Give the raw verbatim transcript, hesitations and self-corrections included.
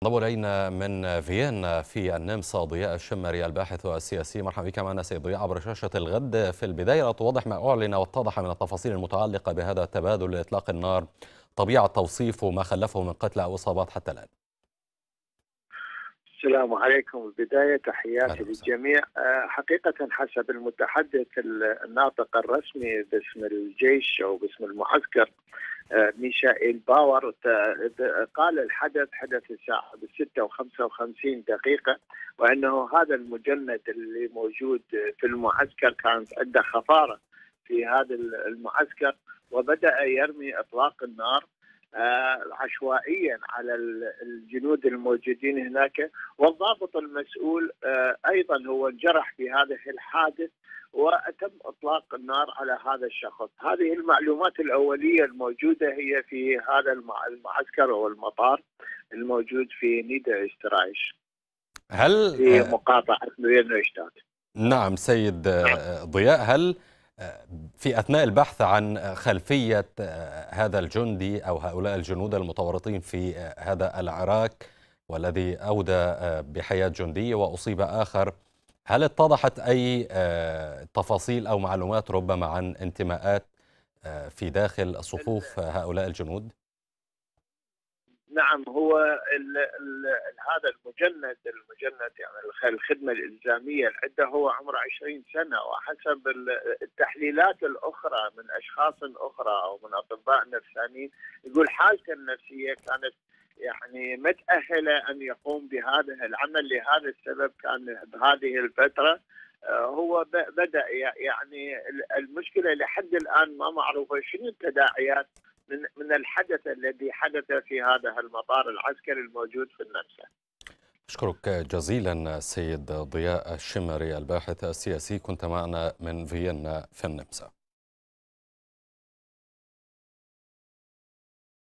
انضم الينا من فيينا في النمسا ضياء الشمري الباحث السياسي. مرحبا بك معنا سيد ضياء عبر شاشة الغد. في البداية لا توضح ما أعلن واتضح من التفاصيل المتعلقة بهذا التبادل لإطلاق النار، طبيعة توصيفه وما خلفه من قتلى أو إصابات حتى الآن. السلام عليكم. بداية تحياتي أهلا وسهلا. للجميع. حقيقة حسب المتحدث الناطق الرسمي باسم الجيش أو باسم المعسكر ميشائيل باور، قال الحدث حدث الساعة بالستة وخمسة وخمسين دقيقة، وأنه هذا المجند اللي موجود في المعسكر كانت عنده خفارة في هذا المعسكر، وبدأ يرمي إطلاق النار عشوائيا على الجنود الموجودين هناك، والضابط المسؤول أيضا هو انجرح في هذا الحادث وتم إطلاق النار على هذا الشخص. هذه المعلومات الأولية الموجودة هي في هذا المعسكر أو المطار الموجود في نيدا استرايش هل في مقاطعة نيوينشتات. نعم سيد ضياء، هل في أثناء البحث عن خلفية هذا الجندي أو هؤلاء الجنود المتورطين في هذا العراك والذي أودى بحياة جندي وأصيب آخر، هل اتضحت أي تفاصيل أو معلومات ربما عن انتماءات في داخل صفوف هؤلاء الجنود؟ نعم، هو ال ال هذا المجند المجند يعني الخدمة الإلزامية اللي عنده هو عمره عشرين سنة، وحسب التحليلات الأخرى من أشخاص أخرى أو من أطباء نفسانيين يقول حالته النفسية كانت يعني متأهلة أن يقوم بهذا العمل. لهذا السبب كان بهذه الفترة هو بدأ يعني المشكلة لحد الآن ما معروفة شنو التداعيات من من الحدث الذي حدث في هذا المطار العسكري الموجود في النمسا. أشكرك جزيلا سيد ضياء الشمري الباحث السياسي، كنت معنا من فيينا في النمسا.